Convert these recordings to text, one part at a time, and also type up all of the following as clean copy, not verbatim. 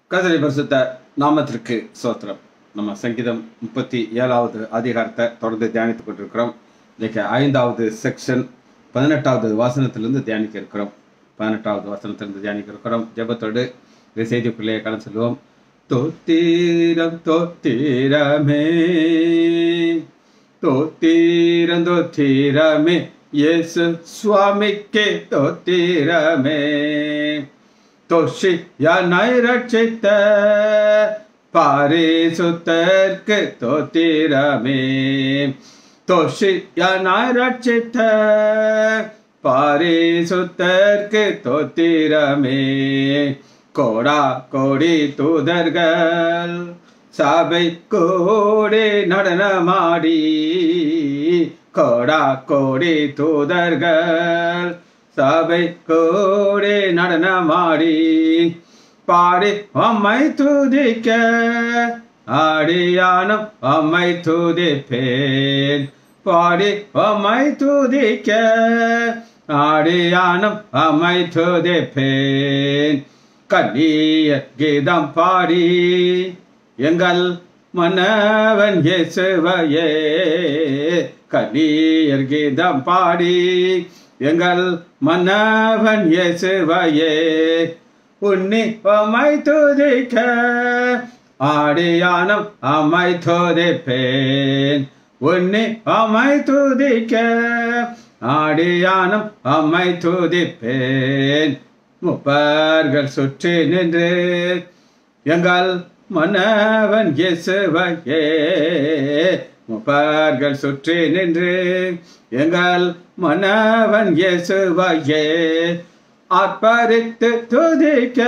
கர்த்தருடைய பரிசுத்த நாமத்திற்கு ஸ்தோத்திரம். நம்ம சங்கீதம் 37வது அதிகாரத்தை தொடர்ந்து தியானித்துக் கொண்டிருக்கிறோம். இன்னைக்கு 5வது செக்ஷன் 18வது வசனத்திலிருந்து தியானிக்க இருக்கிறோம். 18வது வசனத்திலிருந்து தியானிக்க இருக்கிறோம். ஜெபத்தோடு இந்த செய்திக்குள்ளே கடந்து செல்வோம். தோத்திரம் தோத்திரமே, தோத்திரம் தோத்திரமே, இயேசு சுவாமிக்கே தோத்திரமே. தோஷியனாய் ரட்சித்த பரிசுத்தருக்கு தோத்திரமே, தோஷியனாய் ரட்சித்த பரிசுத்தருக்கு தோத்திரமே. கோடா கோடி தூதர்கள் சபை கூடி நடனமாடி, கோடா கோடி தூதர்கள் சபை கூடி நடனமாடி பாடி அம்மை துதிக்க, ஆடியானும் அம்மை துதிப்பேன். பாடி அம்மை துதிக்க, ஆடியானும் அம்மை துதிப்பேன். கண்ணிய கீதம் பாடி எங்கள் மன்னவன் இயேசுவையே, கண்ணியர் கீதம் பாடி எங்கள் மன்னவன் இயேசுவையே. உன்னி அம்மை துதிக்க, ஆடியானும் அம்மை துதிப்பேன். உன்னி அம்மை துதிக்க, ஆடியானும் அம்மை துதிப்பேன். முப்பர்கள் சுற்றி நின்று எங்கள் மன்னவன் இயேசுவையே, முப்பர்கள் சுற்றி நின்று எங்கள் மன்னவன் இயேசுவையே. ஆர்ப்பரித்து துதிக்க,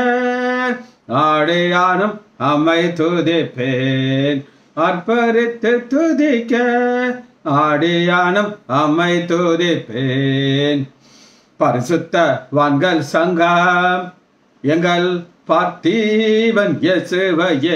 ஆடியானும் அம்மை துதிப்பேன். ஆர்ப்பரித்து துதிக்க, ஆடியானும் அம்மை துதிப்பேன். பரிசுத்தவான்கள் சங்கம் எங்கள் பார்த்தீவன் இயேசுவையே,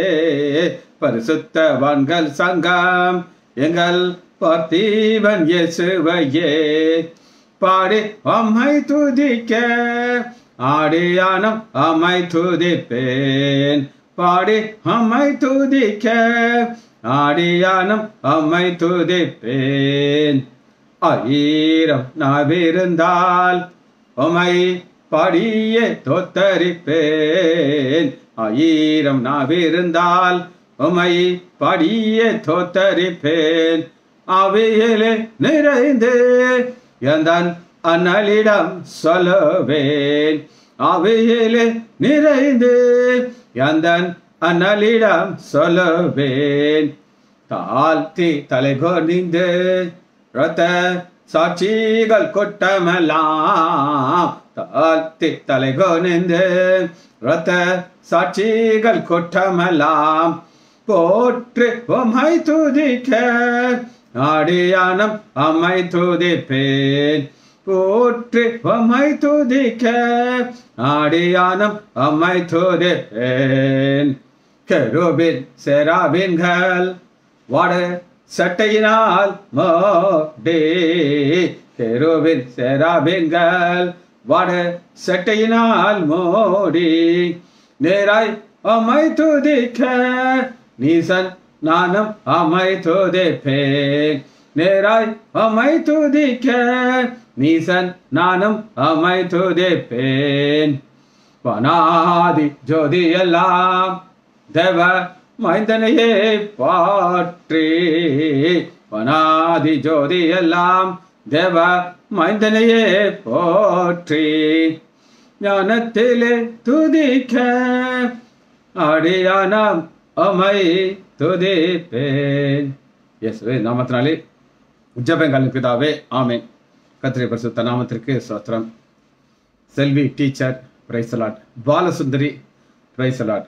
பரிசுத்தவான்கள் சங்கம் எங்கள் பார்த்தீவன் இயேசுவையே. பாடி அம்மை துதிக்க, ஆடியானும் அம்மை துதிப்பேன். பாடி அம்மை துதிக்க, ஆடியானும் அம்மை துதிப்பேன். ஆயிரம் நாவிருந்தால் உம்மை பாடியே தோத்தரிப்பேன். ஆயிரம் நாவிருந்தால் உம்மை பாடியே தோத்தரிப்பேன். ஆவியிலே நிறைந்து எந்தன் அண்ணலிடம் சொல்லுவேன். ஆவியிலே நிறைந்து எந்தன் அண்ணலிடம் சொல்லுவேன். தாழ்த்தி தலைகொனிந்து இரத்த சாட்சிகள் கொட்டமெல்லாம், தாழ்த்தி தலைகொனிந்து இரத்த சாட்சிகள் கொட்டமெல்லாம் போற்று உம்மை துதிக்க, ஆடியானும் அம்மை துதிப்பேன். போற்று உம்மை துதிக்க, ஆடியானும் அம்மை துதிப்பேன். கெரூபின் செராபின்கள் வாட சட்டையினால் மோடி, கெரூபின் செராபின்கள் வாட சட்டையினால் மோடி நேராய் அம்மை துதிக்க, நீசன் நானும் அம்மை துதிப்பேன். நேராய் அம்மை துதிக்க, நீசன் நானும் அம்மை துதிப்பேன். வனாதி ஜோதி எல்லாம் தேவ மைந்தனையே பாற்றி, வனாதி ஜோதி எல்லாம் தேவ மைந்தனையே போற்றி. ஞானத்திலே துதிக்க, ஆடியானாம் அம்மை துதிப்பேன். இயேசுவே நாமத்தினாலே ஜெபங்கள் பிதாவே, ஆமென். கர்த்தருடைய பரிசுத்த நாமத்திற்கு ஸ்தோத்திரம். Selvi teacher praise the lord. Balasundari praise the lord.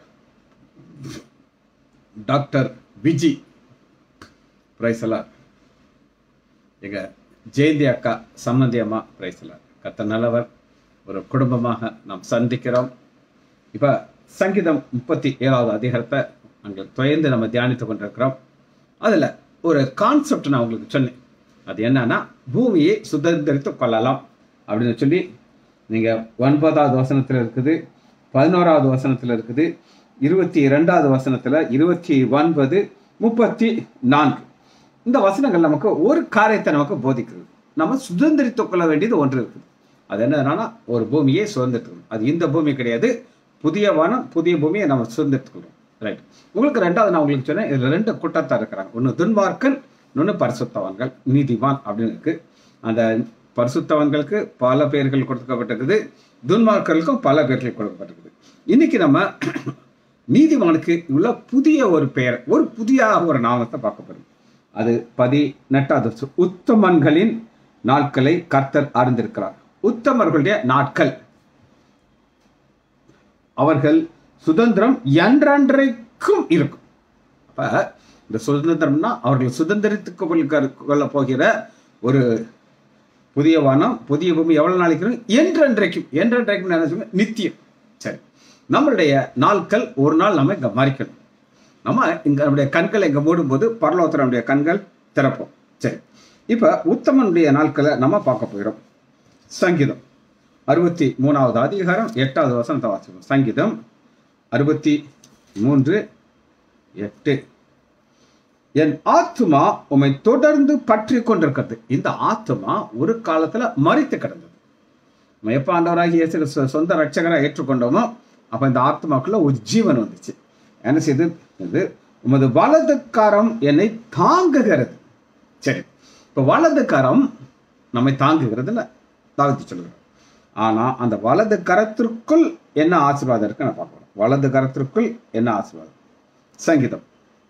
Doctor Viji praise the lord. எங்க ஜெயந்தி அக்கா சம்மந்தி அம்மா பிரைஸ் தி லார்ட். கர்த்தர் நல்லவர். ஒரு குடும்பமாக நாம் சந்திக்கிறோம். இப்போ சங்கீதம் 37வது அதிகாரத்தை அங்கே துயர்ந்து நம்ம தியானித்து கொண்டிருக்கிறோம். அதில் ஒரு கான்செப்ட் நான் உங்களுக்கு சொன்னேன். அது என்னன்னா, பூமியை சுதந்திரித்து கொள்ளலாம் அப்படின்னு சொல்லி நீங்கள் 9வது வசனத்தில் இருக்குது, 11வது வசனத்தில் இருக்குது, 22வது வசனத்துல 29, 34 இந்த வசனங்கள் நமக்கு ஒரு காரியத்தை நமக்கு போதிக்கிறது. நம்ம சுதந்திரித்துக் கொள்ள வேண்டியது ஒன்று இருக்குது. அது என்னன்னா ஒரு பூமியை சுதந்திரித்துக்கணும். அது இந்த பூமி கிடையாது, புதிய வானம் புதிய பூமியை நம்ம சுதந்திரித்துக்கணும். ரைட். உங்களுக்கு ரெண்டாவது நான் உங்களுக்கு சொன்னேன், இதுல 2 கூட்டத்தார் இருக்கிறாங்க. ஒன்று துன்மார்க்கன், இன்னொன்று பரிசுத்தவான்கள், நீதிமான் அப்படின்னு இருக்கு. அந்த பரிசுத்தவான்களுக்கு பல பெயர்கள் கொடுக்கப்பட்டிருக்குது, துன்மார்க்கர்களுக்கும் பல பெயர்கள் கொடுக்கப்பட்டிருக்குது. இன்னைக்கு நம்ம நீதிமானுக்கு உள்ள புதிய ஒரு பெயர், ஒரு புதிய ஒரு நாமத்தை பார்க்க போறோம். அது 18வது உத்தமன்களின் நாட்களை கர்த்தர் அறிந்திருக்கிறார். உத்தமர்களுடைய நாட்கள், அவர்கள் சுதந்திரம் என்றென்றைக்கும் இருக்கும். அப்ப இந்த சுதந்திரம்னா அவர்கள் சுதந்திரத்துக்கு கொள்ள போகிற ஒரு புதிய வானம் புதிய பூமி எவ்வளவு நாளைக்கு என்றென்றைக்கும். என்றென்றைக்கும் என்ன நித்தியம். சரி, நம்மளுடைய நாட்கள் ஒரு நாள் நம்ம இங்க மறிக்கணும். நம்ம இங்க நம்முடைய கண்களை இங்க மூடும் போது பரலோகத்துல நம்முடைய கண்கள் திறப்போம். சரி, இப்ப உத்தமனுடைய நாட்களை நம்ம பார்க்க போகிறோம். சங்கீதம் 63வது அதிகாரம் 8வது வசனத்தை வாசிப்போம். சங்கீதம் 63:8. என் ஆத்துமா உம்மை தொடர்ந்து பற்றி கொண்டிருக்கிறது. இந்த ஆத்துமா ஒரு காலத்துல மரித்து கிடந்தது. நம்ம எப்ப ஆண்டவராகிய இயேசு சொந்த ரட்சகராக ஏற்றுக்கொண்டோமோ அப்ப இந்த ஆத்மாக்குள்ள ஒரு ஜீவன் வந்துச்சு. என்ன செய்து, உமது வலது கரம் என்னை தாங்குகிறது. சரி, இப்ப வலது கரம் நம்மை தாங்குகிறதுன்னு தாழ்த்தி சொல்லுகிறோம். ஆனா அந்த வலது கரத்திற்குள் என்ன ஆசீர்வாதம் இருக்கு நான் பார்க்கிறோம். வலது கரத்திற்குள் என்ன ஆசீர்வாதம்? சங்கீதம்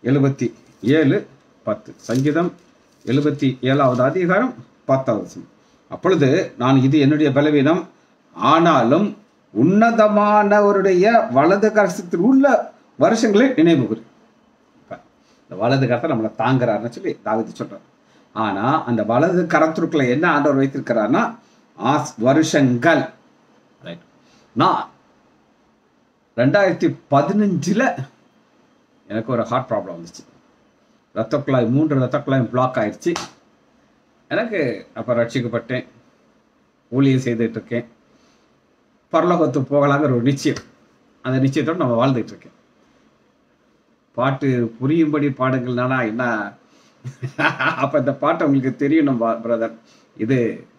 77:10. சங்கீதம் 77வது அதிகாரம் 10வது வசனம். அப்பொழுது நான் இது என்னுடைய பலவீனம், ஆனாலும் உன்னதமானவருடைய வலது கரத்தில் உள்ள வருஷங்களை நினைவு கூறு. இந்த வலது கரத்தை நம்மளை தாங்குறாருன்னு சொல்லி தாவீது சொல்றாரு. ஆனா அந்த வலது கரத்திற்குள்ள என்ன ஆண்டவர் வைத்திருக்கிறார்னா வருஷங்கள். நான் 2015 எனக்கு ஒரு ஹார்ட் ப்ராப்ளம் வந்துச்சு. ரத்த குழாய் 3 ரத்த குழாயும் பிளாக் ஆயிடுச்சு. எனக்கு அப்போ ரட்சிக்கப்பட்டேன், ஊழியம் செய்துட்டு இருக்கேன், பரலோகத்துக்கு போகலாங்கிற ஒரு நிச்சயம். அந்த நிச்சயத்தோடு நம்ம வாழ்ந்துட்டு இருக்கேன். பாட்டு புரியும்படி பாடுங்கள்னா என்ன? அப்போ இந்த பாட்டை உங்களுக்கு தெரியணும் பிரதர். இது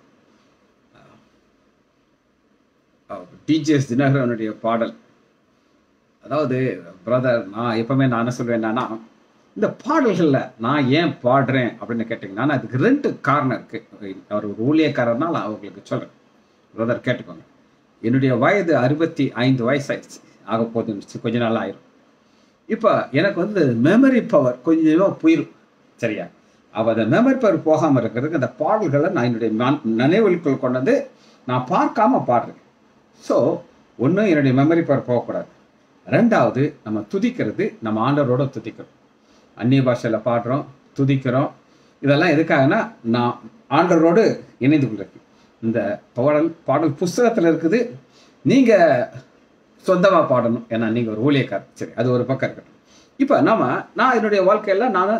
டிஜிஎஸ் தினகரனுடைய பாடல். அதாவது பிரதர், நான் எப்பவுமே நான் என்ன சொல்வேன் என்னன்னா, இந்த பாடல்கள்ல நான் ஏன் பாடுறேன் அப்படின்னு கேட்டீங்கன்னா அதுக்கு 2 காரணம் இருக்கு. அவர் ஒரு ஊழியக்காரர்னா நான் அவங்களுக்கு சொல்றேன். பிரதர் கேட்டுக்கோங்க. என்னுடைய வயது 65 வயசாயிடுச்சு, ஆக போதுச்சு, கொஞ்ச நாள் ஆயிரும். இப்போ எனக்கு வந்து மெமரி பவர் கொஞ்சமாக போயிடும். சரியா? அப்போ அந்த மெமரி பவர் போகாமல் இருக்கிறதுக்கு அந்த பாடல்களை நான் என்னுடைய நினைவுகளுக்குள் கொண்டது நான் பார்க்காம பாடுறேன். ஸோ ஒன்று, என்னுடைய மெமரி பவர் போகக்கூடாது. 2வது, நம்ம துதிக்கிறது, நம்ம ஆண்டவரோட துதிக்கிறோம், அந்நிய பாஷையில் பாடுறோம், துதிக்கிறோம். இதெல்லாம் எதுக்காகனா நான் ஆண்டவரோடு இணைந்து கொண்டிருக்கேன். இந்த பாடல் புஸ்தகத்தில் இருக்குது. நீங்கள் சொந்தமாக பாடணும், ஏன்னா நீங்கள் ஒரு ஊழியக்காரர். சரி, அது ஒரு பக்கம் இருக்கட்டும். இப்போ நான் என்னுடைய வாழ்க்கையில் நான்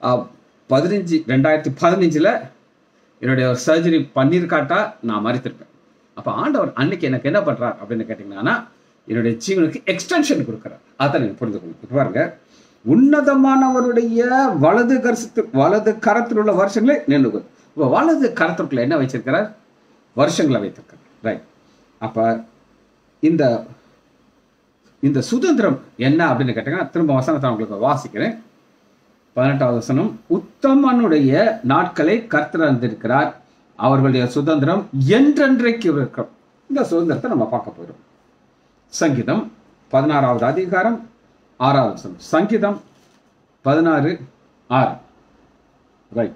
2015 என்னுடைய சர்ஜரி பண்ணியிருக்காட்டா நான் மறித்திருப்பேன். அப்போ ஆண்டவர் அன்னைக்கு எனக்கு என்ன பண்ணுறார் அப்படின்னு கேட்டிங்கன்னா என்னுடைய ஜீவனுக்கு எக்ஸ்டென்ஷன் கொடுக்குறார். அதை நீங்கள் புரிந்து கொள்ளுங்க. இப்போ பாருங்க, உன்னதமானவருடைய வலது கரத்தில் உள்ள வருஷங்களே நினைவு. இப்போ வலது கரத்திற்குள்ள என்ன வச்சிருக்கிறார்? வருஷங்களை வைத்திருக்கிறார். ரைட். அப்போ இந்த சுதந்திரம் என்ன அப்படின்னு கேட்டீங்கன்னா திரும்ப வசனத்தை உங்களுக்கு வாசிக்கிறேன். 18வது வசனம். உத்தமனுடைய நாட்களை கர்த்தர் அறிந்திருக்கிறார், அவர்களுடைய சுதந்திரம் என்றென்றைக்கு இருக்கும். இந்த சுதந்திரத்தை நம்ம பார்க்க போகிறோம். சங்கீதம் 16வது அதிகாரம் 6வது வசனம். சங்கீதம் 16:6. ரைட்.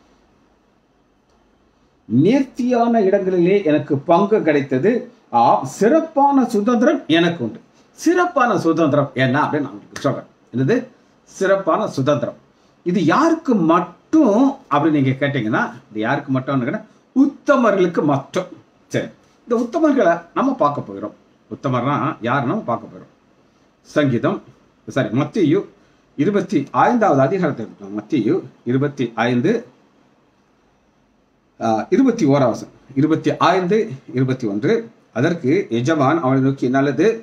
நேர்த்தியான இடங்களிலே எனக்கு பங்கு கிடைத்தது, சிறப்பான சுதந்திரம் எனக்கு உண்டு. சிறப்பான சுதந்திரம் என்ன அப்படின்னு நான் உங்களுக்கு சொல்றேன். என்னது சிறப்பான சுதந்திரம்? இது யாருக்கு மட்டும் அப்படின்னு நீங்க கேட்டீங்கன்னா இது யாருக்கு மட்டும்? உத்தமர்களுக்கு மட்டும். சரி, இந்த உத்தமர்களை நம்ம பார்க்க போகிறோம். உத்தமர்னா யார் நம்ம பார்க்க போகிறோம். சங்கீதம் மத்தேயு 25வது அதிகாரத்தில் இருக்கோம். மத்தேயு 25:21. 25:21. அதற்கு எஜமான் அவனை நோக்கி, நல்லது,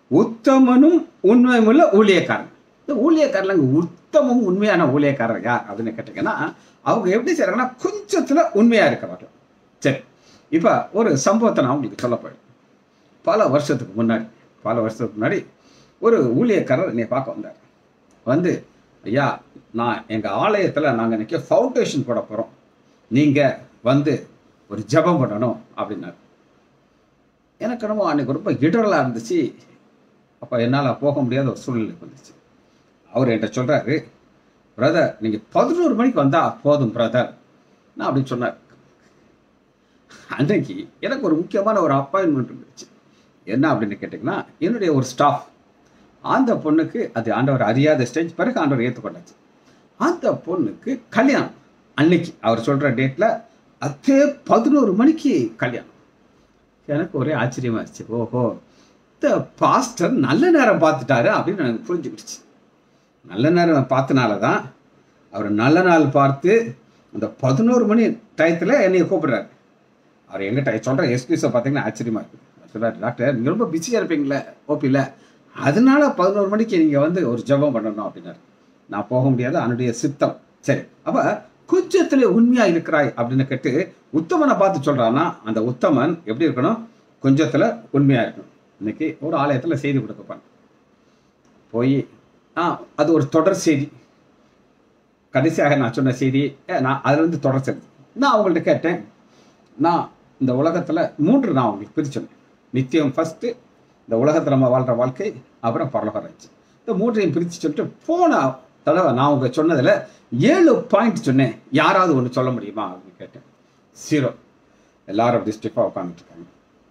உத்தமனும் உண்மையுள்ள ஊழியக்காரன். இந்த ஊழியக்காரங்க உத்தமும் உண்மையான ஊழியக்காரர் யார் அப்படின்னு கேட்டீங்கன்னா, அவங்க எப்படி செய்யறாங்கன்னா கொஞ்சத்துல உண்மையா இருக்கிறார்கள். சரி, இப்ப ஒரு சம்பவத்தை நான் உங்களுக்கு சொல்ல போயிடும். பல வருஷத்துக்கு முன்னாடி ஒரு ஊழியக்காரர் என்னை பார்க்க வந்தார். வந்து, ஐயா, நான் எங்க ஆலயத்துல நாங்க இன்னைக்கு ஃபவுண்டேஷன் போட போறோம், நீங்க வந்து ஒரு ஜெபம் பண்ணணும் அப்படின்னாரு. எனக்கு என்னமோ அன்னைக்கு ரொம்ப இடரலா இருந்துச்சு. அப்ப என்னால் போக முடியாத ஒரு சூழ்நிலை வந்துச்சு. அவர் என்கிட்ட சொல்றாரு, பிரதர் நீங்க 11 மணிக்கு வந்தா போதும் பிரதர் நான் அப்படின்னு சொன்னார். அன்னைக்கு எனக்கு ஒரு முக்கியமான ஒரு அப்பாயின்மெண்ட் இருந்துச்சு. என்ன அப்படின்னு கேட்டிங்கன்னா, என்னுடைய ஒரு ஸ்டாஃப், அந்த பொண்ணுக்கு, அது ஆண்டவர் அறியாத ஸ்டேஜ், பிறகு ஆண்டவர் ஏற்றுக்கொண்டாச்சு. அந்த பொண்ணுக்கு கல்யாணம். அன்னைக்கு அவர் சொல்ற டேட்ல அதே 11 மணிக்கு கல்யாணம். எனக்கு ஒரே ஆச்சரியமா இருந்துச்சு. ஓஹோ, இந்த பாஸ்டர் நல்ல நேரம் பார்த்துட்டாரு அப்படின்னு எனக்கு புரிஞ்சுக்கிடுச்சு. நல்ல நேரம் பார்த்தனால தான் அவர் நல்ல நாள் பார்த்து அந்த 11 மணி டயத்தில் என்னைய கூப்பிடுறாரு. அவர் எங்கிட்ட சொல்ற எக்ஸ்கியூஸை பார்த்தீங்கன்னா ஆச்சரியமா இருக்கு. சொல்றாரு, டாக்டர் நீங்கள் ரொம்ப பிஸியாக இருப்பீங்களே ஓபியில், அதனால 11 மணிக்கு நீங்கள் வந்து ஒரு ஜெபம் பண்ணணும் அப்படின்னாரு. நான் போக முடியாது, அவனுடைய சித்தம். சரி, அப்போ கொஞ்சத்துல உண்மையா இருக்கிறாய் அப்படின்னு கேட்டு உத்தமனை பார்த்து சொல்றான்னா, அந்த உத்தமன் எப்படி இருக்கணும்? கொஞ்சத்துல உண்மையா இருக்கணும். இன்னைக்கு ஒரு ஆலயத்தில் செய்தி கொடுக்கப்பான் போய், அது ஒரு தொடர் செய்தி. கடைசியாக நான் சொன்ன செய்தி நான் அதுல இருந்து தொடர் செய்தி. நான் அவங்கள்ட்ட கேட்டேன், நான் இந்த உலகத்துல 3 நான் அவங்களுக்கு பிரிச்சேன். நித்தியம் ஃபர்ஸ்ட், இந்த உலகத்துல நம்ம வாழ்ற வாழ்க்கை, அப்புறம் பரலோக ராஜ்யம். இந்த 3ஐயும் பிரிச்சு சொல்லிட்டு போன தடவை நான் அவங்க சொன்னதுல 7 பாயிண்ட் சொன்னேன். யாராவது ஒன்று சொல்ல முடியுமா அப்படின்னு கேட்டேன். 0. எல்லாரும் அப்படி ஸ்டிஃபாக உட்காந்துட்டு இருக்காங்க.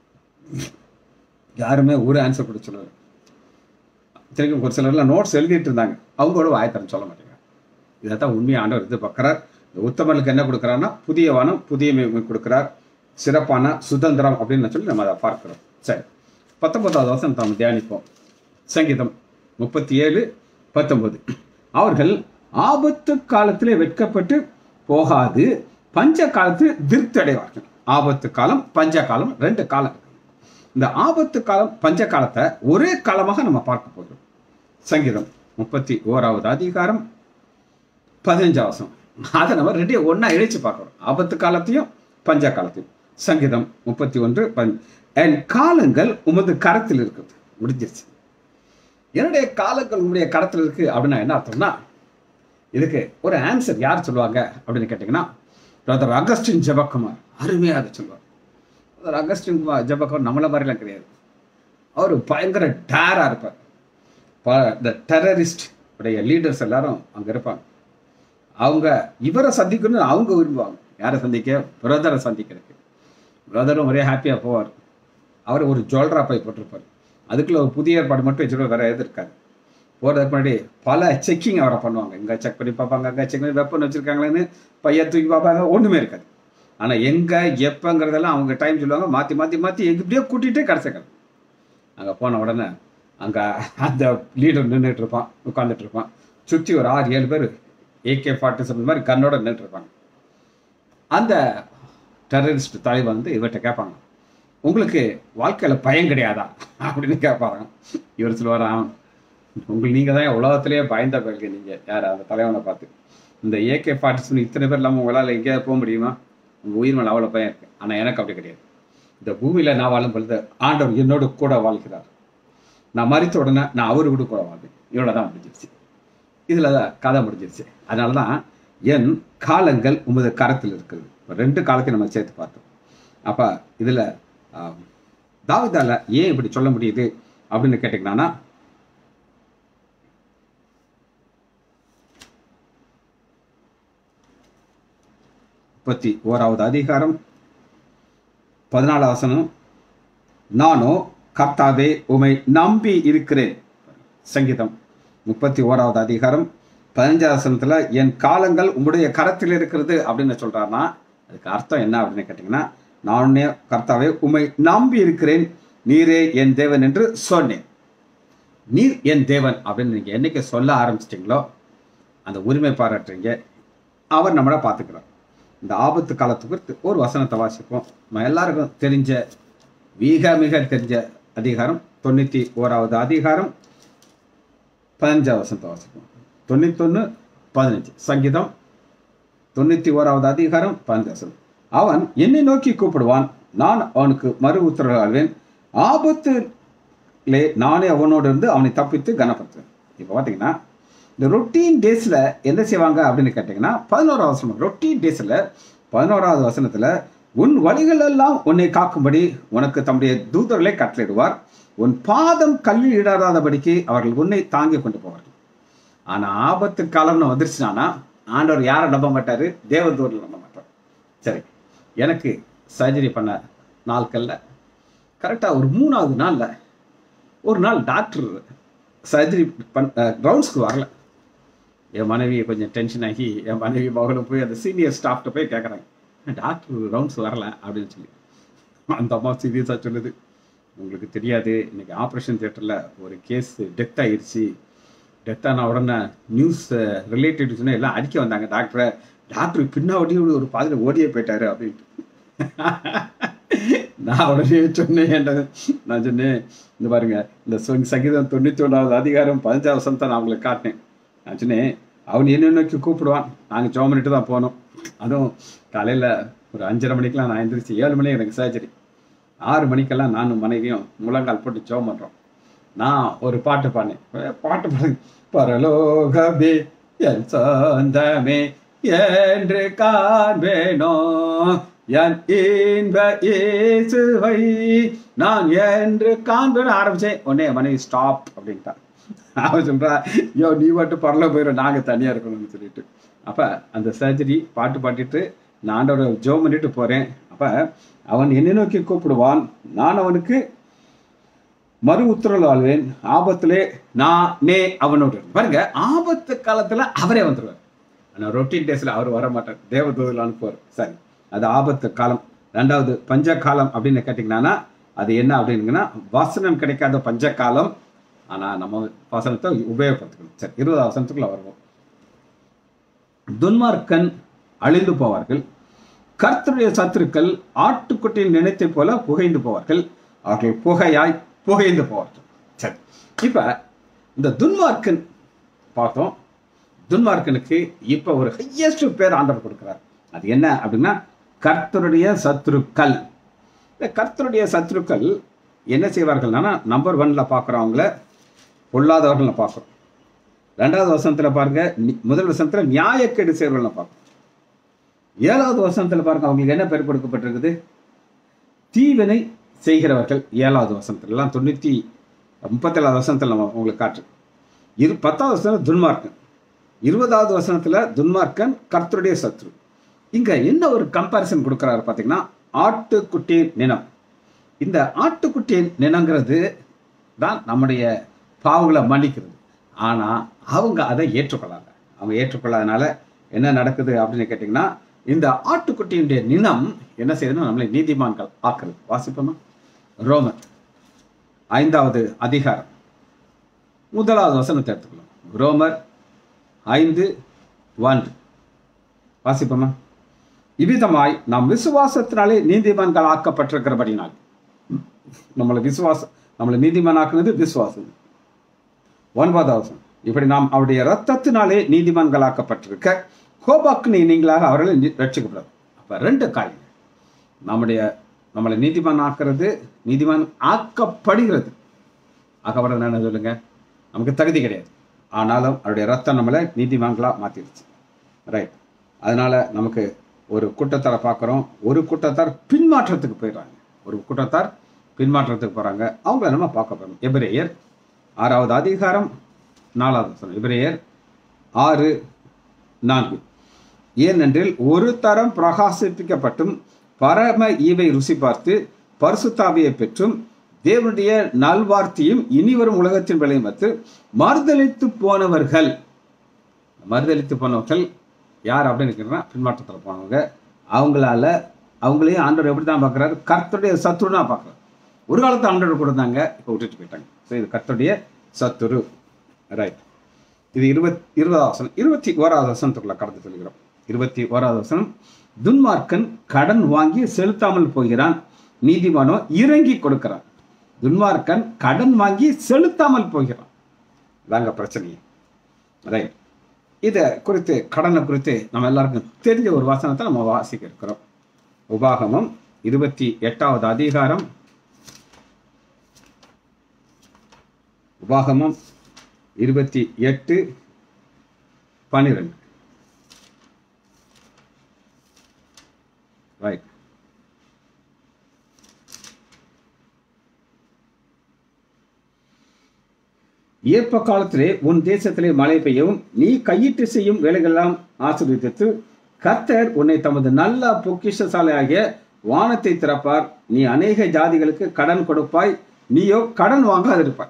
யாருமே ஒரு ஆன்சர் கூட சொல்லலை. திரும்பி ஒரு சிலர்லாம் நோட்ஸ் எழுதிட்டு இருந்தாங்க. அவங்களோட வாயத்தரம் சொல்ல மாட்டேங்க. இதைத்தான் உண்மையாக ஆண்டவர் எதிர்பார்க்கிறார். இந்த உத்தமனுக்கு என்ன கொடுக்குறாருன்னா, புதிய வானம் புதிய மேன்மை கொடுக்குறார், சிறப்பான சுதந்திரம் அப்படின்னு சொல்லி நம்ம அதை பார்க்கிறோம். சரி, 19வது வசனம் நாம் தியானிப்போம். சங்கீதம் 37:19. அவர்கள் ஆபத்து காலத்திலே வெட்கப்பட்டு போகாது, பஞ்ச காலத்தில் திருப்தி அடைவார்கள். ஆபத்து காலம், பஞ்ச காலம், 2 காலம். இந்த ஆபத்து காலம், பஞ்ச காலத்தை ஒரே காலமாக நம்ம பார்க்க போகிறோம். சங்கீதம் 31வது அதிகாரம் 15வது வசனம். அதை நம்ம 2 ஒன்னா இணைச்சு பார்க்கிறோம். ஆபத்து காலத்தையும் பஞ்ச காலத்தையும். சங்கீதம் 31:15. என் காலங்கள் உமது கரத்தில் இருக்குது. முடிஞ்சிருச்சு. என்னுடைய காலங்கள் உங்களுடைய கரத்தில் இருக்கு அப்படின்னா என்ன அர்த்தம்னா, இதுக்கு ஒரு ஆன்சர் யார் சொல்லுவாங்க அப்படின்னு கேட்டீங்கன்னா, பிரதர் அகஸ்டின் ஜெபக்குமார் அருமையாக அதை சொல்லுவார். பிரதர் அகஸ்டின் ஜெபக்குமார் நம்மள மாதிரிலாம் கிடையாது. அவர் பயங்கர டேரா இருப்பார். இந்த டெரரிஸ்ட் உடைய லீடர்ஸ் எல்லாரும் அங்க இருப்பாங்க. அவங்க இவரை சந்திக்கணும்னு அவங்க விரும்புவாங்க. யாரை சந்திக்க? பிரதரை சந்திக்கிறதுக்கு. பிரதரும் ஒரே ஹாப்பியா போவார். அவர் ஒரு ஜுவல்லரா போய் போட்டிருப்பார். அதுக்குள்ள ஒரு புதிய ஏற்பாடு மட்டும் வச்சுருவார், வேற எது இருக்காது. போகிறதுக்கு முன்னாடி பல செக்கிங் அவரை பண்ணுவாங்க. இங்கே செக் பண்ணி பார்ப்பாங்க, அங்கே செக் பண்ணி வெப்பன் வச்சுருக்காங்களேன்னு பையன் தூக்கி பார்ப்பாங்க, ஒன்றுமே இருக்காது. ஆனால் எங்கே எப்போங்கிறதெல்லாம் அவங்க டைம் சொல்லுவாங்க. மாற்றி எப்படியோ கூட்டிகிட்டே கிடச்சிக்கிறது. அங்கே போன உடனே அங்கே அந்த லீடர் நின்றுட்டு இருப்பான், உட்காந்துட்டு இருப்பான். சுற்றி ஒரு 6-7 பேர் AK-47 மாதிரி கண்ணோட நின்றுட்டு இருப்பாங்க. அந்த டெரரிஸ்ட் தலைவர் வந்து இவர்கிட்ட கேட்பாங்க, உங்களுக்கு வாழ்க்கையில் பயம் கிடையாதா அப்படின்னு கேட்பாங்க. இவர் சொல்லுவாராம், நீங்கள் தான் உலகத்திலேயே பயந்த பிறகு நீங்கள் யார்? அந்த தலைவனை பார்த்து, இந்த AK-47 இத்தனை பேர் இல்லாமல் உங்களால் எங்கேயாவது போக முடியுமா? உங்கள் உயிர் மேலே அவ்வளோ பயம் இருக்குது. ஆனால் எனக்கு அப்படி கிடையாது. இந்த பூமியில் நான் வாழும் பொழுது ஆண்டவர் என்னோட கூட வாழ்கிறார். நான் மறித்த உடனே நான் அவரு கூட வாழ்வேன். இவ்வளோ தான் முடிஞ்சிருச்சு. இதில் தான் கதை முடிஞ்சிருச்சு. அதனால தான் என் காலங்கள் உமது கரத்தில் இருக்குது. 2 காலத்தையும் நம்ம சேர்த்து பார்த்தோம். அப்போ இதில் தாவீதால ஏன் இப்படி சொல்ல முடியுது அப்படின்னு கேட்டீங்கன்னா, 31வது அதிகாரம் 14வது வசனம். நானோ கர்த்தாவே உம்மை நம்பி இருக்கிறேன். சங்கீதம் 31வது அதிகாரம் 15வது வசனத்துல என் காலங்கள் உங்களுடைய கரத்தில் இருக்கிறது அப்படின்னு சொல்றாருன்னா, அதுக்கு அர்த்தம் என்ன அப்படின்னு கேட்டீங்கன்னா, நானே கர்த்தாவே உம்மை நம்பி இருக்கிறேன், நீரே என் தேவன் என்று சொன்னேன். நீர் என் தேவன் அப்படின்னு நீங்க என்னைக்கு சொல்ல ஆரம்பிச்சிட்டிங்களோ அந்த உரிமை பாராட்டுறீங்க. அவர் நம்மளை பார்த்துக்கிறார். இந்த ஆபத்து காலத்துக்கு ஒரு வசனத்தை வாசிப்போம். நம்ம எல்லாருக்கும் தெரிஞ்ச மிக மிக தெரிஞ்ச அதிகாரம் 91வது அதிகாரம் 15 வசனத்தை வாசிப்போம். 91:15 சங்கீதம் 91வது அதிகாரம் 15 வசனம். அவன் என்னை நோக்கி கூப்பிடுவான், நான் அவனுக்கு மறு உத்தரவாள்வேன், ஆபத்திலே நானே அவனோடு இருந்து அவனை தப்பித்து கனப்படுத்துவேன். இப்போ பார்த்தீங்கன்னா இந்த ரொட்டீன் டேஸில் என்ன செய்வாங்க அப்படின்னு கேட்டிங்கன்னா 11வது வசனம். ரொட்டீன் டேஸில் 11வது வசனத்தில் உன் வழிகள் எல்லாம் உன்னை காக்கும்படி உனக்கு தம்முடைய தூதர்களை கட்டளையிடுவார், உன் பாதம் கல்லில் இடராதபடிக்கு அவர்கள் உன்னை தாங்கி கொண்டு போவார்கள். ஆனால் ஆபத்து காலம்னு வந்துருச்சுனா ஆண்டவர் யாரை நம்ப மாட்டார்? தேவதூரில் நம்ப மாட்டார். சரி, எனக்கு சர்ஜரி பண்ண நாட்களில் கரெக்டாக ஒரு 3வது நாளில் ஒரு நாள் டாக்டர் சர்ஜரி ரவுண்ட்ஸ்க்கு வரல. என் மனைவி கொஞ்சம் டென்ஷன் ஆகி என் மனைவி மகளும் போய் அந்த சீனியர் ஸ்டாஃப்ட்ட போய் கேட்குறாங்க, டாக்டர் ரவுண்ட்ஸ் வரல அப்படின்னு சொல்லி. அந்த அம்மா சீரியஸாக சொல்லுது, உங்களுக்கு தெரியாது, இன்னைக்கு ஆப்ரேஷன் தியேட்டரில் ஒரு கேஸ் டெத் ஆயிடுச்சு, டெத் ஆன உடனே நியூஸ் ரிலேட்டட் சொன்னால் எல்லாம் அடிக்க வந்தாங்க டாக்டரை, டாக்டர் பின்னாடி ஒரு பாதியில் ஓடியே போயிட்டாரு அப்படின்ட்டு. நான் உடனே சொன்னேன், நான் சொன்னேன், இந்த பாருங்க, இந்த சங்கீதம் 91வது அதிகாரம் 15 வசனத்தை நான் உங்களுக்கு காட்டினேன். நான் சொன்னேன், அவன் என்ன நோக்கி கூப்பிடுவான், நாங்கள் ஜோம் பண்ணிட்டு தான் போனோம். அதுவும் காலையில் ஒரு 5:30 மணிக்கெலாம் நான் எழுந்திரிச்சு 7 மணி எனக்கு சர்ஜரி. 6 மணிக்கெல்லாம் நானும் மனைவியும் முழங்கால் போட்டு ஜோம் பண்ணுறோம். நான் ஒரு பாட்டு பாடினேன். பாட்டு பாடு, பரலோகமே என் சொந்தமே என்று காண்பேனோ என் இன்ப இயேசுவை நான் என்று காண்பேன்னு ஆரம்பிச்சேன். உடனே மனைவி ஸ்டாப் அப்படின்ட்டா. அவன் சொல்றா, யோ நீ மட்டும் பரல போயிடும், நாங்கள் தனியாக இருக்கணும்னு சொல்லிட்டு. அப்போ அந்த சர்ஜரி பாட்டு பாடிட்டு நான் ஆண்டவரை ஜோம் பண்ணிட்டு போகிறேன். அப்போ அவன் என்னை நோக்கி கூப்பிடுவான், நான் அவனுக்கு மறு உத்தரவு ஆள்வேன், ஆபத்திலே நானே அவனோடு. பாருங்க, ஆபத்து காலத்தில் அவரே வந்துடுவார். ஆனால் ரொட்டீன் டேஸில் அவர் வர மாட்டார், தேவதூதர்கள் அனுப்புவார். சரி, அது ஆபத்து காலம். 2வது பஞ்ச காலம் அப்படின்னு கேட்டிங்கன்னா அது என்ன அப்படின்னா வாசனம் கிடைக்காத பஞ்ச காலம். ஆனால் நம்ம வசனத்தை உபயோகப்படுத்திக்கணும். சரி, 20வது வசனத்துக்குள்ள வருவோம். துன்மார்க்கன் அழிந்து போவார்கள், கர்த்தருடைய சத்துருக்கள் ஆட்டுக்குட்டியின் நினைத்தை போல புகைந்து போவார்கள், அவர்கள் புகையாய் புகைந்து போவார்கள். சரி, இப்ப இந்த துன்மார்க்கன் பார்த்தோம். துன்மார்க்கனுக்கு இப்ப ஒரு ஹையஸ்ட் பேர் ஆண்டவர் கொடுக்கிறார். அது என்ன அப்படின்னா கர்த்தருடைய சத்துருக்கள். இந்த கர்த்தருடைய சத்துருக்கள் என்ன செய்வார்கள்னா நம்பர் 1ல பார்க்குறோம், அவங்கள பொல்லாதவர்கள பார்க்குறோம். 2வது வசனத்தில் பாருங்க, முதல் வசனத்தில் நியாயக்கேடு செய்வர்கள பார்க்குறோம். 7வது வசனத்தில் பாருங்க, அவங்களுக்கு என்ன பேர் கொடுக்கப்பட்டிருக்குது? தீவினை செய்கிறவர்கள். 7வது வசனத்துல எல்லாம் 37வது வசனத்தில் நம்ம உங்களுக்கு காட்டு. 10வது வசனத்தில் துன்மார்க்கன், 20வது வசனத்தில் துன்மார்க்கன் கர்த்தருடைய சத்ரு. இங்க என்ன ஒரு கம்பாரிசன் கொடுக்குறாரு பார்த்தீங்கன்னா, ஆட்டுக்குட்டி நினம். இந்த ஆட்டுக்குட்டி நினங்கிறது தான் நம்முடைய பாவங்களை மன்னிக்கிறது. ஆனால் அவங்க அதை ஏற்றுக்கொள்ளாங்க. அவங்க ஏற்றுக்கொள்ளாதனால என்ன நடக்குது அப்படின்னு கேட்டிங்கன்னா, இந்த ஆட்டுக்குட்டியுடைய நினம் என்ன செய்யுதுன்னா நம்மளை நீதிமான்கள் ஆக்குறது. வாசிப்போமா? ரோமர் 5வது அதிகாரம் 1வது வசனத்தை எடுத்துக்கலாம். ரோமர் 5:1 வாசிப்போமா? இவ்விதமாய் நாம் விசுவாசத்தினாலே நீதிமான்கள் ஆக்கப்பட்டிருக்கிறபடினால், நம்மளை நீதிமான் ஆக்குனது விசுவாசம். 9வது வசனம், இப்படி நாம் அவருடைய ரத்தத்தினாலே நீதிமான்கள் ஆக்கப்பட்டிருக்க கோபாக்கு நீங்களாக அவர்களை ரட்சிக்கப்படாது. அப்ப 2 காரியங்கள், நம்மளை நீதிமான் ஆக்குறது, நீதிமான் ஆக்கப்படுகிறது. ஆக்கப்படுறது என்ன சொல்லுங்க? நமக்கு தகுதி கிடையாது, ஆனாலும் அவருடைய ரத்தம் நம்மளை நீதிமான்களா மாத்திருச்சு. ரைட். அதனால நமக்கு ஒரு கூட்டத்தாரை பார்க்குறோம். ஒரு கூட்டத்தார் பின்மாற்றத்துக்கு போயிடுறாங்க, ஒரு கூட்டத்தார் பின்மாற்றத்துக்கு போறாங்க. அவங்கள நம்ம பார்க்க போறோம். எபிரேயர் 6வது அதிகாரம் 4வது வசனம். எபிரேயர் 6:4. ஏனென்றில் ஒரு தரம் பிரகாசிப்பிக்கப்பட்டும் பரம ஈவை ருசி பார்த்து பரிசுத்தாவியை பெற்றும் தேவனுடைய நல்வார்த்தையும் இனிவரும் உலகத்தின் விளைமத்து மறுதலித்து போனவர்கள் யார் அப்படின்னு கேட்டா பின்மாற்றத்தில் போனவங்க. அவங்களையும் ஆண்டவர் எப்படி தான் பார்க்குறாரு? கர்த்தருடைய சத்துருன்னா பார்க்குறாரு. ஒரு காலத்தை ஆண்டவர் கொடுத்தாங்க, இப்போ விட்டுட்டு போயிட்டாங்க. ஸோ இது கர்த்தருடைய சத்துரு. ரைட். இது 20வது வசனம். 21வது வசனத்துக்குள்ள கடந்து சொல்கிறோம். 21வது வசனம், துன்மார்க்கன் கடன் வாங்கி செலுத்தாமல் போகிறான், நீதிமானோ இறங்கி கொடுக்கிறான். துன்மார்க்கன் கடன் வாங்கி செலுத்தாமல் போகிறான். இதாங்க பிரச்சனையே. ரைட். இதை குறித்து, கடனை குறித்து நம்ம எல்லாருக்கும் தெரிஞ்ச ஒரு வசனத்தை நம்ம வாசிக்க இருக்கிறோம். உபாகமம் 28வது அதிகாரம். உபாகமம் 28:12. ரைட். ஏற்ப காலத்திலே உன் தேசத்திலே மழை பெய்யவும் நீ கையிட்டு செய்யும் வேலைகளெல்லாம் ஆசீர்வதித்து கர்த்தர் உன்னை தமது நல்ல பொக்கிஷசாலையாகிய வானத்தை திறப்பார். நீ அநேக ஜாதிகளுக்கு கடன் கொடுப்பாய், நீயோ கடன் வாங்காதிருப்பாய்.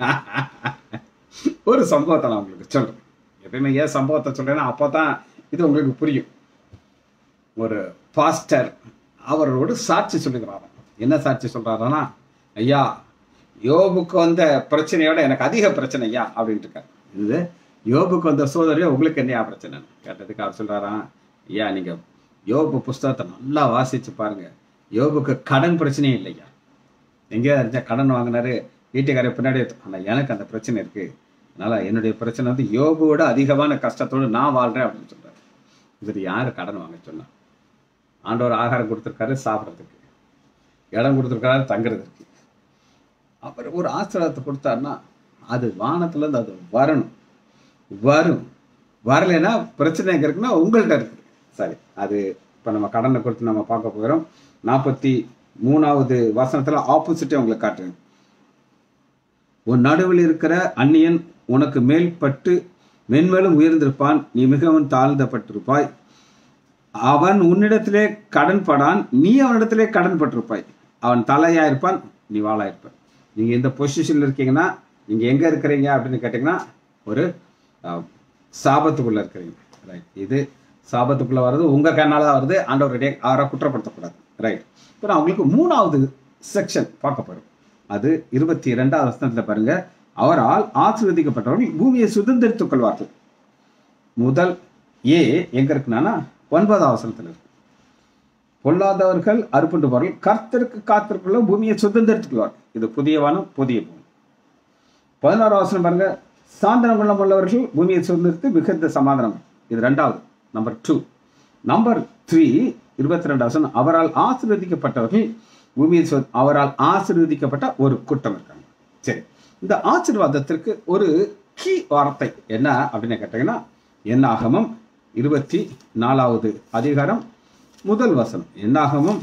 ஒரு சம்பவத்தை நான் உங்களுக்கு சொல்றேன். எப்பயுமே ஏன் சம்பவத்தை சொல்றேன்னா அப்போதான் இது உங்களுக்கு புரியும். ஒரு பாஸ்டர் அவரோட சாட்சி சொல்லுகிறாராம். என்ன சாட்சி சொல்றாருன்னா, ஐயா யோபுக்கு வந்த பிரச்சனையோட எனக்கு அதிக பிரச்சனை ஐயா அப்படின்ட்டு இருக்காரு. இது யோபுக்கு வந்த சோதனையோ உங்களுக்கு என்னையா பிரச்சனை கேட்டதுக்கு அவர் சொல்றாராம், ஐயா நீங்க யோபு புஸ்தகத்தை நல்லா வாசிச்சு பாருங்க, யோபுக்கு கடன் பிரச்சனையே இல்லையா. எங்கேயா இருந்துச்சா கடன் வாங்கினாரு, வீட்டுக்கார பின்னாடி. ஆனால் எனக்கு அந்த பிரச்சனை இருக்கு, அதனால என்னுடைய பிரச்சனை வந்து யோபுவோட அதிகமான கஷ்டத்தோடு நான் வாழ்றேன் அப்படின்னு சொல்றாரு. இது யாரு கடன் வாங்க சொன்னா? ஆண்டவர் ஆகாரம் கொடுத்துருக்காரு சாப்பிட்றதுக்கு, இடம் கொடுத்துருக்காரு தங்குறதுக்கு. அவர் ஒரு ஆசீர்வாதத்தை கொடுத்தாருன்னா அது வானத்துல இருந்து அது வரும். வரலைன்னா பிரச்சனை எங்க இருக்குன்னா உங்கள்கிட்ட இருக்கு. சரி, அது இப்போ நம்ம கடனை கொடுத்து நம்ம பார்க்க போகிறோம். 43வது வசனத்துல ஆப்போசிட்டே உங்களுக்கு காட்டுறேன். உன் நடுவில் இருக்கிற அந்நியன் உனக்கு மேல்பட்டு மென்மேலும் உயர்ந்திருப்பான், நீ மிகவும் தாழ்ந்தப்பட்டிருப்பாய். அவன் உன்னிடத்திலே கடன் படான், நீ அவனிடத்திலே கடன் பட்டிருப்பாய். அவன் தலையா இருப்பான், நீ வாளா இருப்பாய். நீங்க இந்த பொசிஷன்ல இருக்கீங்கன்னா, நீங்க எங்க இருக்கிறீங்க அப்படின்னு கேட்டீங்கன்னா ஒரு சாபத்துக்குள்ள இருக்கிறீங்க. ரைட். இது சாபத்துக்குள்ள வர்றது உங்க கண்ணால தான் வருது. ஆண்டவருடைய அவரை குற்றப்படுத்தக்கூடாது. ரைட். இப்போ நான் உங்களுக்கு 3வது செக்ஷன் பார்க்க போறோம். அது 22வது வசனத்துல பாருங்க. அவரால் ஆசீர்வதிக்கப்பட்டவர்கள் பூமியை சுதந்திரித்துக் கொள்வார்கள். முதல் ஏ எங்க இருக்குன்னா 9வது வசனத்துல இருக்கு. பொல்லாதவர்கள் அறுப்புண்டு போவார்கள், கர்த்தருக்கு காத்திருக்குள்ள பூமியை சுதந்திரித்துக் கொள்வார்கள். இது புதிய வானம் புதிய பூமி. 11வது வசனம் பாருங்க. சாந்தன குணம் உள்ளவர்கள் பூமியை சுதந்திரித்து மிகுந்த சமாதானம். இது 2வது. நம்பர் 2. நம்பர் 3 22வது வசனம். அவரால் ஆசீர்வதிக்கப்பட்டவர்கள் பூமியை அவரால் ஆசீர்வதிக்கப்பட்ட ஒரு கூட்டம் இருக்காங்க. சரி, இந்த ஆசீர்வாதத்திற்கு ஒரு கீ வார்த்தை என்ன அப்படின்னு கேட்டீங்கன்னா, என்னாகமம் 24வது அதிகாரம் முதல் வசனம். என்னாகமம்